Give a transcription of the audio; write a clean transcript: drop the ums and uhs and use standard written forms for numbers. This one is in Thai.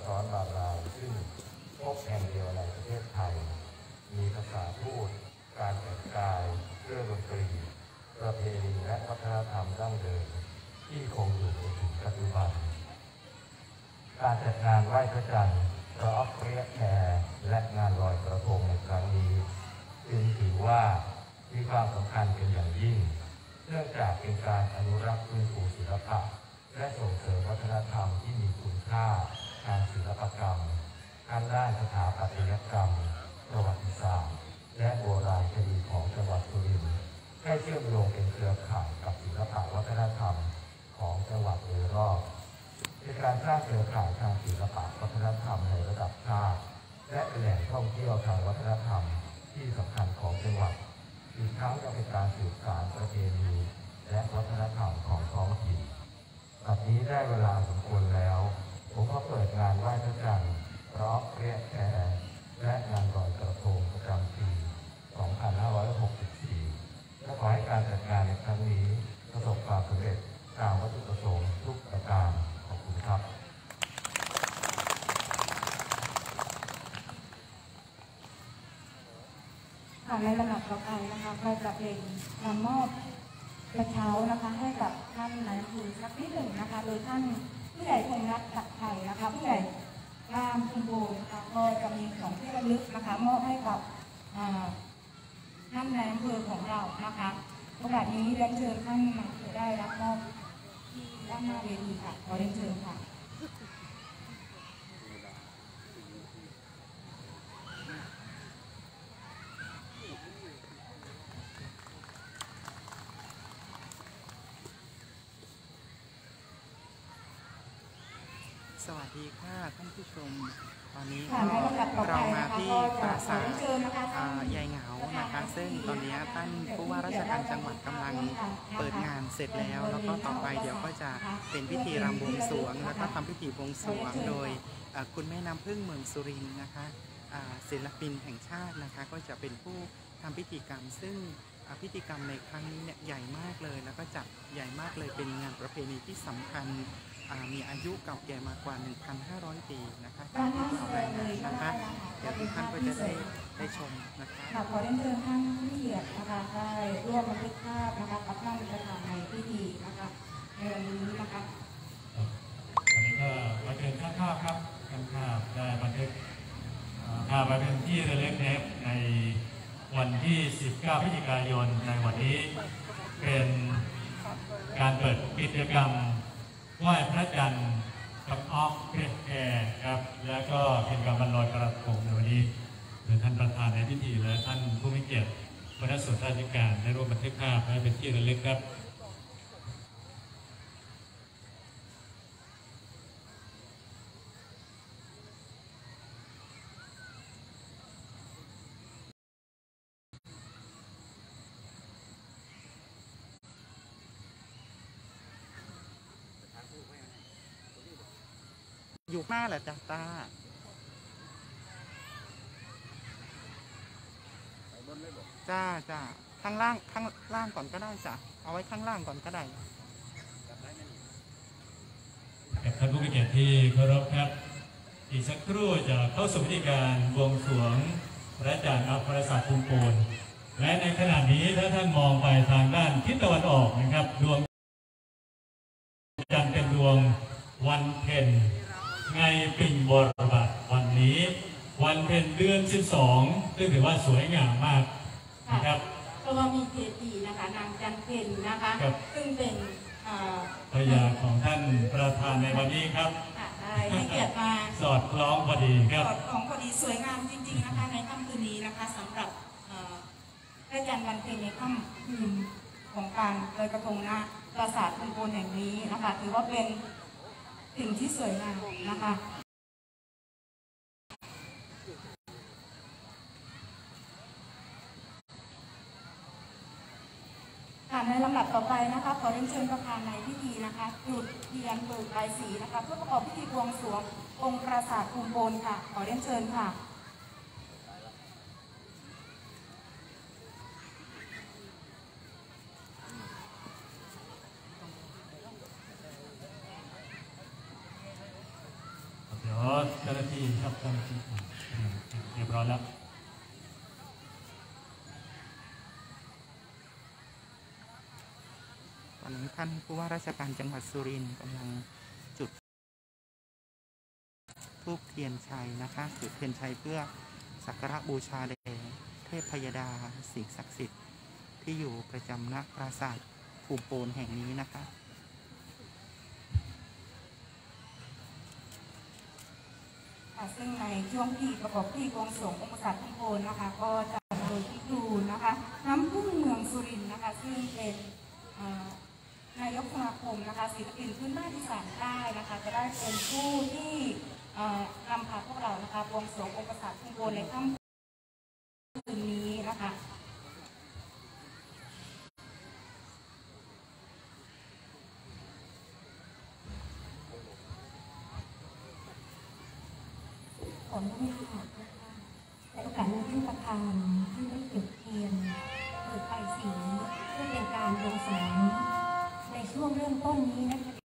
ซ้อนบาราซึ่งพบแห่งเดียวในประเทศไทยมีภาษาพูดการแต่งกายเครื่องดนตรีประเพณีและวัฒนธรรมดั้งเดิมที่คงอยู่จนถึงปัจจุบันการจัดงานไหว้พระจันทร์พระออกเรียกแพและงานลอยกระทงในครั้งนี้จึงถือว่ามีความสำคัญเป็นอย่างยิ่งเนื่องจากเป็นการอนุรักษ์ฟื้นฟูศิลปะและส่งเสริมวัฒนธรรมที่มีคุณค่าทางศิลปกรรมทางด้านสถาปัตยกรรมประวัติศาสตร์และโบราณคดีของจังหวัดสุรินทร์ให้เชื่อมโยงเป็นเครือข่ายกับศิลปะวัฒนธรรมของจังหวัดโดยรอบเป็นการสร้างเครือข่ายทางศิลปะวัฒนธรรมในระดับชาติและเป็นแหล่งท่องเที่ยวทางวัฒนธรรมที่สำคัญของจังหวัดอีกทั้งยังเป็นการสืบสานประเพณีและวัฒนธรรมของท้องถิ่นบัดนี้ได้เวลาสมควรแล้วผมก็เปิดงานไหว้พระจันทร์พร้อมเรียกแพและงานลอยกระทงประจำปี 2564 และขอให้การจัดงานในครั้งนี้ประสบความสำเร็จตามวัตถุประสงค์ทุกประการขอบคุณครับในลำดับต่อไปนะคะเราจะเป็นการมอบกระเช้านะคะให้กับท่านนายอำเภอสักนิดหนึ่งนะคะโดยท่านผู้ใหญ่พงษ์รัตน์ศักดิ์ไทยนะคะผู้ใหญ่รามคุณโบนะคะก็จะมีของที่ระลึกนะคะมอบให้กับท่านนายอำเภอของเรานะคะโอกาสนี้เรียนเชิญท่านนายอำเภอได้รับมอบที่ด้านหน้าเวทีค่ะขอเรียนเชิญค่ะสวัสดีค่ะท่านผู้ชมตอนนี้เรามาที่ปราสาทยายเหงานะคะซึ่งตอนนี้ท่านผู้ว่าราชการจังหวัดกำลังเปิดงานเสร็จแล้วแล้วก็ต่อไปเดี๋ยวก็จะเป็นพิธีรำบวงสรวงแล้วก็ทำพิธีบวงสรวงโดยคุณแม่น้ำพึ่งเมืองสุรินทร์นะคะศิลปินแห่งชาตินะคะก็จะเป็นผู้ทำพิธีกรรมซึ่งพิธีกรรมในครั้งนี้เนี่ยใหญ่มากเลยแล้วก็จัดใหญ่มากเลยเป็นงานประเพณีที่สำคัญมีอายุเก่าแก่มากว่า 1,500 ปีนะคะเอาไปนะคะเดี๋ยวทุกท่านก็จะได้ชมนะคะขอเรียนเชิญท่านผู้เกียรตินะคะได้ร่วมบันทึกภาพนะคะกับท่านประธานในพิธีนะคะในวันนี้นะคะวันนี้ก็มาเชิญท่านภาพครับท่านภาพได้บันทึกภาพมาเป็นที่ระลึกในวันที่ 19 พฤศจิกายนในวันนี้เป็นการเปิดกิจกรรมไหว้พระจันทร์กับออกเพชรแก่ครับแล้วก็เป็นการบรรลอยกระทงในวันนี้โดยท่านประธานในพิธีและท่านผู้มีเกียรติคณะส่วนราชการได้ร่วมบันทึกภาพให้เป็นที่ระลึกครับอยู่หน้าแหละจ้ะตาจ้าข้างล่างก่อนก็ได้จ้ะเอาไว้ข้างล่างก่อนก็ได้ท่านผู้มีเกียรติที่เคารพครับอีกสักครู่จะเข้าสู่พิธีการบวงสรวงพระจันทร์อัครศาสตร์ภูมิปูนและในขณะนี้ถ้าท่านมองไปทางด้านทิศตะวันออกนะครับดวงจันทร์เป็นดวงวันเพ็ญไงปิ่งบรบัตวันนี้วันเพ็ญเดือน 12ซึ่งถือว่าสวยงามมากนะครับก็มีเจดีย์นะคะนางจันเพ็ญนะคะซึ่งเป็นภรรยาของท่านประธานในวันนี้ครับให้เกียรติมาสอดคล้องพอดีครับสอดคล้องพอดีสวยงามจริงๆนะคะในค่ำคืนนี้นะคะสำหรับพระจันทร์วันเพ็ญในค่ำคืนของการลอยกระทงณปราสาทภูมิปูนแห่งนี้นะคะถือว่าเป็นสิ่งที่สวยงามนะคะในลำดับต่อไปนะคะขอเรียนเชิญประธานในพิธีนะคะจุดเทียนเบิกใบสีนะคะเพื่อประกอบพิธีบวงสรวงองค์ปราสาทภูมิปูนค่ะขอเรียนเชิญค่ะเดี๋ยวดีครับท่านเรียบร้อยแล้วตอนนี้ท่านผู้ว่าราชการจังหวัดสุรินทร์กำลังจุดธูปเทียนชัยนะคะจุดเทียนชัยเพื่อสักการะบูชาแด่เทพพยดาสิ่งศักดิ์สิทธิ์ที่อยู่ประจำณปราสาทภูมิโปนแห่งนี้นะคะซึ่งในช่วงที่ประกอบพิธีบวงสรวงองค์ษัตริย์ทั้งโคนนะคะก็จะโดยพิธีนะคะน้ำพึ่งเมืองสุรินทร์นะคะซึ่งเป็นนายกสมาคมนะคะศิลปินพื้นบ้านอีสานใต้นะคะจะได้เป็นผู้ที่นำพาพวกเรานะคะบวงสรวงองค์ษัตริย์ทั้งโคนในค่ำคืนนี้นะคะขออนุญาตนะคะในโอกาสนี้ท่านประธานท่านได้จุดเทียนเปิดไฟสีเพื่อเป็นการบวงสรวงในช่วงเริ่มต้นนี้นะคะ